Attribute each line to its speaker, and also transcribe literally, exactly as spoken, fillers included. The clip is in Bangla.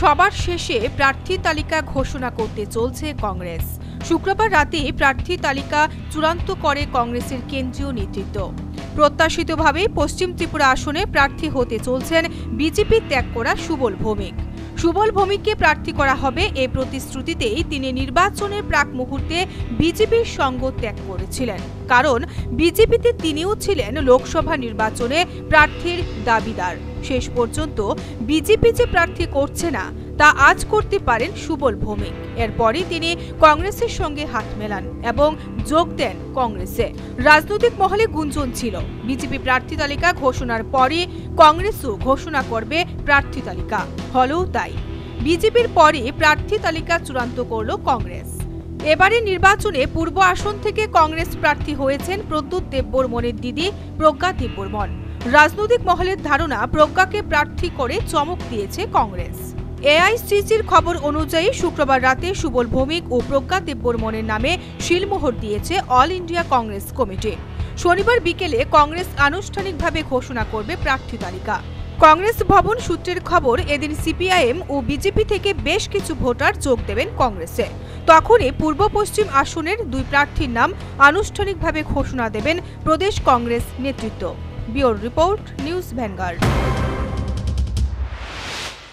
Speaker 1: সবার শেষে প্রার্থী তালিকা ঘোষণা করতে চলছে কংগ্রেস। শুক্রবার রাতে প্রার্থী তালিকা চূড়ান্ত করে কংগ্রেসের কেন্দ্রীয় নেতৃত্ব। প্রত্যাশিতভাবে পশ্চিম ত্রিপুরা আসনে প্রার্থী হতে চলছেন বিজেপি ত্যাগ করা সুবল ভৌমিক। সুবল ভৌমিককে প্রার্থী করা হবে এই প্রতিশ্রুতিতেই তিনি নির্বাচনের প্রাক মুহূর্তে বিজেপির সঙ্গ ত্যাগ করেছিলেন, কারণ বিজেপিতে তিনিও ছিলেন লোকসভা নির্বাচনে প্রার্থীর দাবিদার। শেষ পর্যন্ত বিজেপি যে প্রার্থী করছে না তা আজ করতে পারেন সুবল ভৌমিক। এরপরই তিনি কংগ্রেসের সঙ্গে হাত মেলান এবং যোগ দেন কংগ্রেসে। রাজনৈতিক মহলে গুঞ্জন ছিল বিজেপি প্রার্থী তালিকা ঘোষণার পরই কংগ্রেসও ঘোষণা করবে প্রার্থী তালিকা। হলেও তাই, বিজেপির পরে প্রার্থী তালিকা চূড়ান্ত করল কংগ্রেস। এবারে নির্বাচনে পূর্ব আসন থেকে কংগ্রেস প্রার্থী হয়েছেন প্রদ্যুৎ দেববর্মনের দিদি প্রজ্ঞা দেববর্মন। রাজনৈতিক মহলের ধারণা, প্রজ্ঞাকে প্রার্থী করে চমক দিয়েছে কংগ্রেস। এআইসিসির খবর অনুযায়ী শুক্রবার রাতে সুবল ভৌমিক ও প্রজ্ঞা দেববর্মনের নামে শিলমোহর দিয়েছে অল ইন্ডিয়া কংগ্রেস কমিটি। শনিবার বিকেলে কংগ্রেস আনুষ্ঠানিকভাবে ঘোষণা করবে প্রার্থী তালিকা। কংগ্রেস ভবন সূত্রের খবর, এদিন সিপিআইএম ও বিজেপি থেকে বেশ কিছু ভোটার যোগ দেবেন কংগ্রেসে। তখনই পূর্ব পশ্চিম আসনের দুই প্রার্থীর নাম আনুষ্ঠানিকভাবে ঘোষণা দেবেন প্রদেশ কংগ্রেস নেতৃত্ব। Bureau report, news vanguard.